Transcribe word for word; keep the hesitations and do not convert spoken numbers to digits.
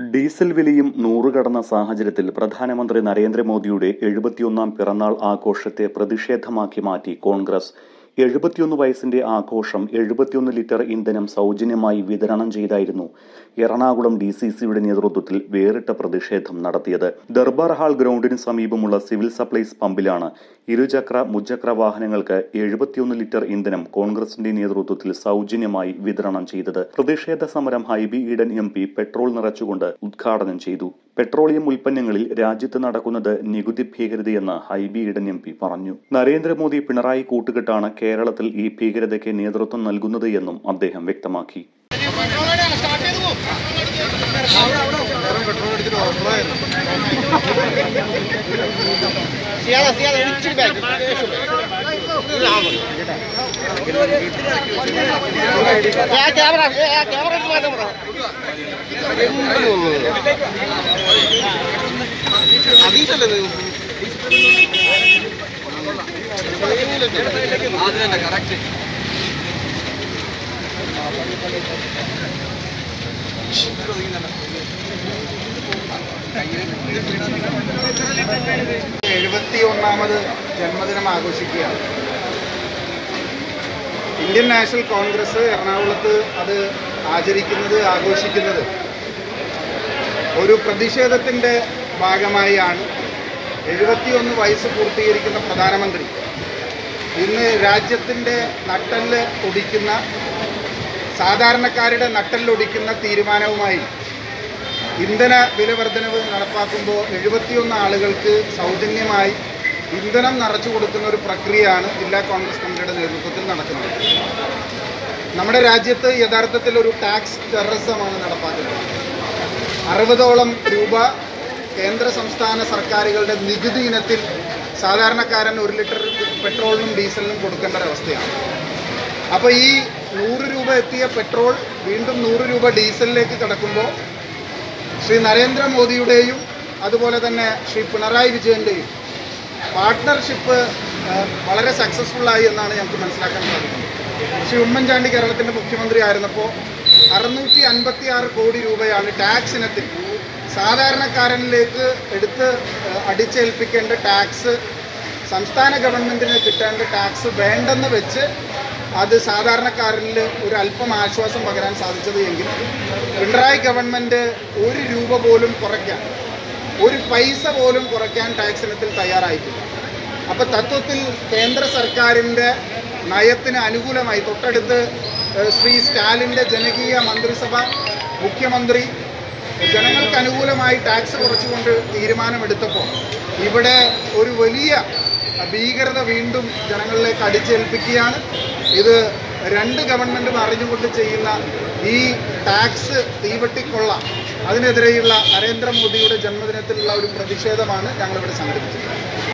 Diesel വിലയും നൂറ് കടന്ന സാഹചര്യത്തിൽ പ്രധാനമന്ത്രി നരേന്ദ്രമോദിയുടെ എഴുപത്തിയൊന്നാം പിറന്നാൾ ആഘോഷത്തെ പ്രതിഷേധമാക്കി മാറ്റി കോൺഗ്രസ്. എഴുപത്തിയൊന്ന് വയസ്സിന്റെ ആഘോഷം എഴുപത്തിയൊന്ന് ലിറ്റർ ഇന്ധനം സൗജന്യമായി വിതരണം ചെയ്തായിരുന്നു എറണാകുളം ഡി സി സിയുടെ നേതൃത്വത്തിൽ വേറിട്ട പ്രതിഷേധം നടത്തിയത്. ദർബാർ ഹാൾ ഗ്രൗണ്ടിന് സമീപമുള്ള സിവിൽ സപ്ലൈസ് പമ്പിലാണ് ഇരുചക്ര മുച്ചക്ര വാഹനങ്ങൾക്ക് എഴുപത്തിയൊന്ന് ലിറ്റർ ഇന്ധനം കോൺഗ്രസിന്റെ നേതൃത്വത്തിൽ സൗജന്യമായി വിതരണം ചെയ്തത്. പ്രതിഷേധ സമരം Hibi Eden M P petrol നിറച്ചുകൊണ്ട് ഉദ്ഘാടനം ചെയ്തു. പെട്രോളിയം ഉൽപ്പന്നങ്ങളിൽ രാജ്യത്ത് നടക്കുന്നത് നികുതി ഭീകരതയെന്ന് ഹൈബി ഈഡൻ എം പി പറഞ്ഞു. നരേന്ദ്രമോദി പിണറായി കൂട്ടുകെട്ടാണ് കേരളത്തിൽ ഈ ഭീകരതയ്ക്ക് നേതൃത്വം നൽകുന്നത് എന്നും അദ്ദേഹം വ്യക്തമാക്കി. എഴുപത്തി ഒന്നാമത് ജന്മദിനം ആഘോഷിക്കുകയാണ്. ഇന്ത്യൻ നാഷണൽ കോൺഗ്രസ് എറണാകുളത്ത് അത് ആചരിക്കുന്നത് ആഘോഷിക്കുന്നത് ഒരു പ്രതിഷേധത്തിൻ്റെ ഭാഗമായാണ്. എഴുപത്തിയൊന്ന് വയസ്സ് പൂർത്തീകരിക്കുന്ന പ്രധാനമന്ത്രി ഇന്ന് രാജ്യത്തിൻ്റെ നട്ടെല്ല് ഒടിക്കുന്ന, സാധാരണക്കാരുടെ നട്ടെല്ലൊടിക്കുന്ന തീരുമാനവുമായി ഇന്ധന വില വർധനവ് നടപ്പാക്കുമ്പോൾ എഴുപത്തിയൊന്ന് ആളുകൾക്ക് സൗജന്യമായി ഇന്ധനം നിറച്ചു കൊടുക്കുന്ന ഒരു പ്രക്രിയയാണ് ജില്ലാ കോൺഗ്രസ് കമ്മിറ്റിയുടെ നേതൃത്വത്തിൽ നടക്കുന്നത്. നമ്മുടെ രാജ്യത്ത് യഥാർത്ഥത്തിൽ ഒരു ടാക്സ് ടെററിസമാണ് നടപ്പാക്കുന്നത്. അറുപതോളം രൂപ കേന്ദ്ര സംസ്ഥാന സർക്കാരുകളുടെ നികുതി ഇനത്തിൽ സാധാരണക്കാരൻ ഒരു ലിറ്റർ പെട്രോളിനും ഡീസലിനും കൊടുക്കേണ്ട ഒരവസ്ഥയാണ്. അപ്പോൾ ഈ നൂറ് രൂപ എത്തിയ പെട്രോൾ വീണ്ടും നൂറ് രൂപ ഡീസലിലേക്ക് കടക്കുമ്പോൾ ശ്രീ നരേന്ദ്രമോദിയുടെയും അതുപോലെ തന്നെ ശ്രീ പിണറായി വിജയൻ്റെയും പാർട്ട്ണർഷിപ്പ് വളരെ സക്സസ്ഫുള്ളായി എന്നാണ് ഞങ്ങൾക്ക് മനസ്സിലാക്കാൻ സാധിക്കുന്നത്. ശ്രീ ഉമ്മൻചാണ്ടി കേരളത്തിൻ്റെ മുഖ്യമന്ത്രി ആയിരുന്നപ്പോൾ അറുന്നൂറ്റി അൻപത്തി ആറ് കോടി രൂപയാണ് ടാക്സ് ഇനത്തിൽ സാധാരണക്കാരനിലേക്ക് എടുത്ത് അടിച്ചേൽപ്പിക്കേണ്ട ടാക്സ്, സംസ്ഥാന ഗവൺമെൻറ്റിന് കിട്ടേണ്ട ടാക്സ് വേണ്ടെന്ന് വെച്ച് അത് സാധാരണക്കാരനിൽ ഒരു അല്പം ആശ്വാസം പകരാൻ സാധിച്ചത് എങ്കിൽ പിണറായി ഗവൺമെൻറ് ഒരു രൂപ പോലും കുറയ്ക്കാൻ, ഒരു പൈസ പോലും കുറയ്ക്കാൻ ടാക്സ് ഇനത്തിൽ തയ്യാറായിട്ടില്ല. അപ്പോൾ തത്വത്തിൽ കേന്ദ്ര സർക്കാരിൻ്റെ നയത്തിന് അനുകൂലമായി തൊട്ടടുത്ത് ശ്രീ സ്റ്റാലിൻ്റെ ജനകീയ മന്ത്രിസഭ മുഖ്യമന്ത്രി ജനങ്ങൾക്ക് അനുകൂലമായി ടാക്സ് കുറച്ചുകൊണ്ട് തീരുമാനമെടുത്തപ്പോൾ ഇവിടെ ഒരു വലിയ ഭീകരത വീണ്ടും ജനങ്ങളിലേക്ക് അടിച്ചേൽപ്പിക്കുകയാണ്. ഇത് രണ്ട് ഗവൺമെൻറ്റും അറിഞ്ഞുകൊണ്ട് ചെയ്യുന്ന ഈ ടാക്സ് തീവട്ടിക്കൊള്ള, അതിനെതിരെയുള്ള നരേന്ദ്രമോദിയുടെ ജന്മദിനത്തിലുള്ള ഒരു പ്രതിഷേധമാണ് ഞങ്ങളിവിടെ സംഘടിപ്പിച്ചത്.